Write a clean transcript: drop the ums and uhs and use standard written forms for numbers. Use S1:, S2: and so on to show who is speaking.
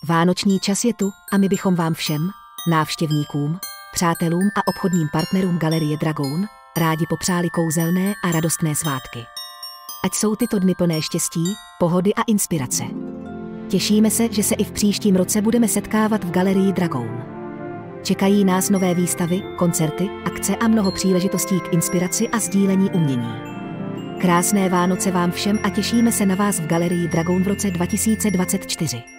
S1: Vánoční čas je tu a my bychom vám všem, návštěvníkům, přátelům a obchodním partnerům Galerie Dragoun, rádi popřáli kouzelné a radostné svátky. Ať jsou tyto dny plné štěstí, pohody a inspirace. Těšíme se, že se i v příštím roce budeme setkávat v Galerii Dragoun. Čekají nás nové výstavy, koncerty, akce a mnoho příležitostí k inspiraci a sdílení umění. Krásné Vánoce vám všem a těšíme se na vás v Galerii Dragoun v roce 2024.